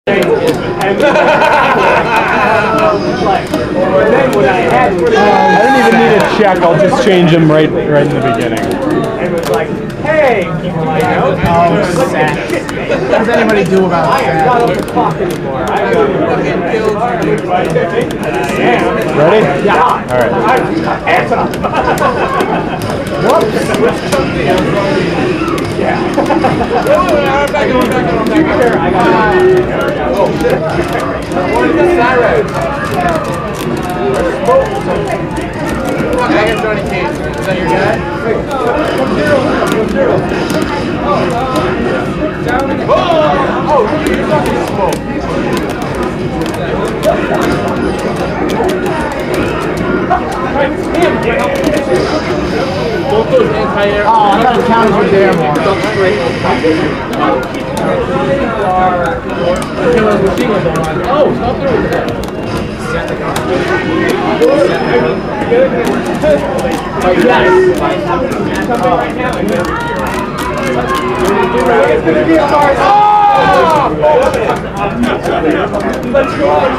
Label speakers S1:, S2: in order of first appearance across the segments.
S1: I don't even need a check. I'll just change them right in the beginning.
S2: And was like, hey,
S3: Seth. What does anybody do about
S2: I am not on the clock anymore. I got
S1: Ready?
S2: Yeah.
S1: All right.
S2: Answer. Whoops. Yeah. Back on. I got it. Oh, shit. What is this siren? I got Johnny Cage. Is that your guy? Oh, you're talking smoke. Both those anti-air.
S3: Oh, I thought it counted for there more.
S2: Oh, stop there with that. It's gonna be a hard. Let's go on.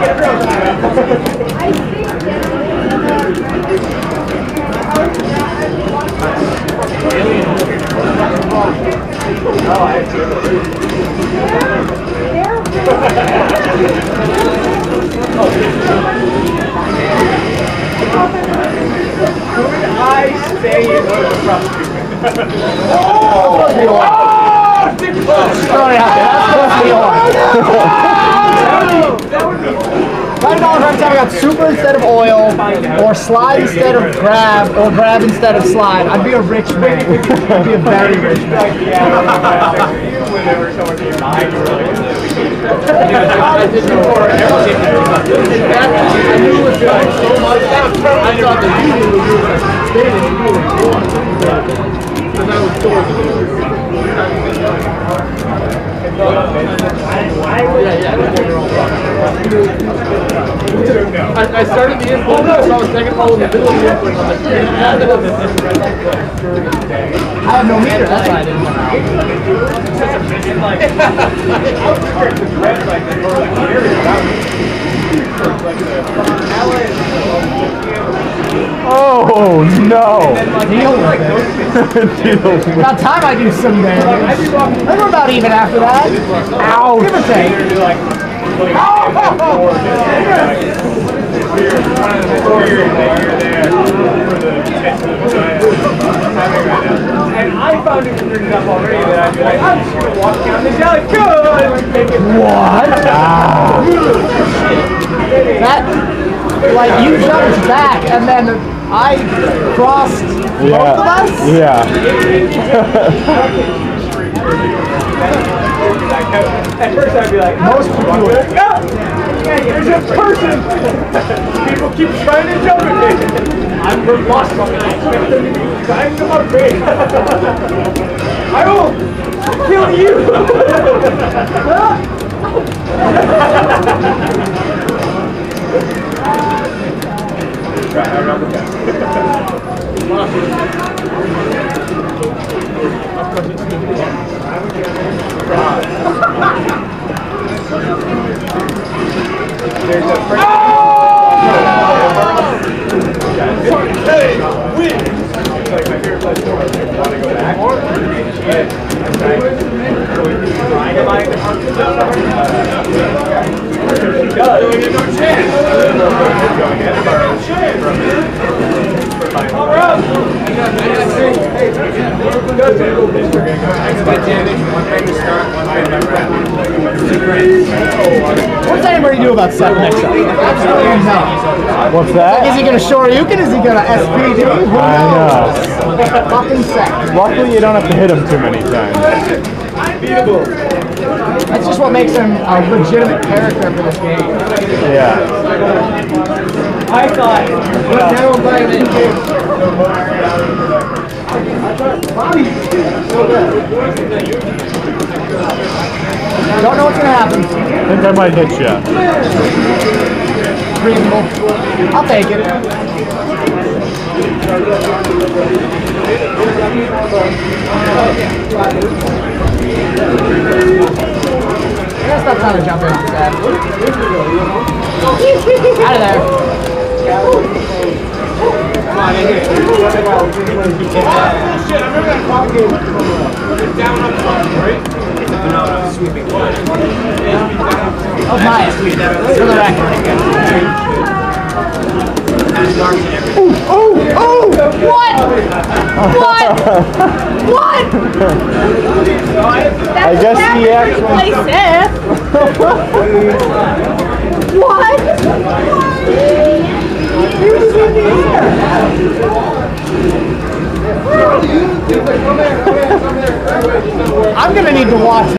S2: I say it was a prostitute.
S3: Sorry, $5 every time I got super instead of oil, or slide instead of grab, or grab instead of slide. I'd be a rich man. I'd be a very rich man.
S2: Whenever someone came by, you were like,
S3: I knew it was going so much. I thought that you would do it. Because I was told to do it. I started the input, so I was taking all of the middle of the input. I have no meter, that's why I didn't want
S1: Oh no!
S3: Deal with it. About time I do some damage. We're about even after that. Ow! Give or take.
S2: and I found it weird enough already that I'd be like, I'm just gonna walk down this alley.
S3: What? That, like, you jumped back and then I crossed both of us?
S1: Yeah.
S2: At first I'd be like,
S3: Most people
S2: would be like, no! There's a person! People keep trying to jump at me. I'm robust. I expect them to be trying to upgrade. I will kill you! There's a hey, win! It's like my favorite place to go. I want to go back. Shit. She does. No chance. All right.
S3: What does anybody do about Seth next up? Absolutely nothing.
S1: What's that?
S3: Is he going to Shoryuken? Is he going to SPD? Who
S1: I
S3: knows?
S1: know.
S3: Fucking Seth.
S1: Luckily, you don't have to hit him too many times.
S3: That's just what makes him a legitimate character for this game.
S1: Yeah.
S2: I thought.
S3: Don't know what's going to happen.
S1: I think I might hit you.
S3: Reasonable. I'll take it. gotta stop trying to jump in on Seth. Out of there.
S2: Come on, in here. Shit, I remember that clock game. Down up front, right? No, sweeping.
S3: Oh, nice. For the record. Oh! What? What? What?
S1: I guess he actually
S3: Play Seth. What? He was in the air. I'm gonna need to watch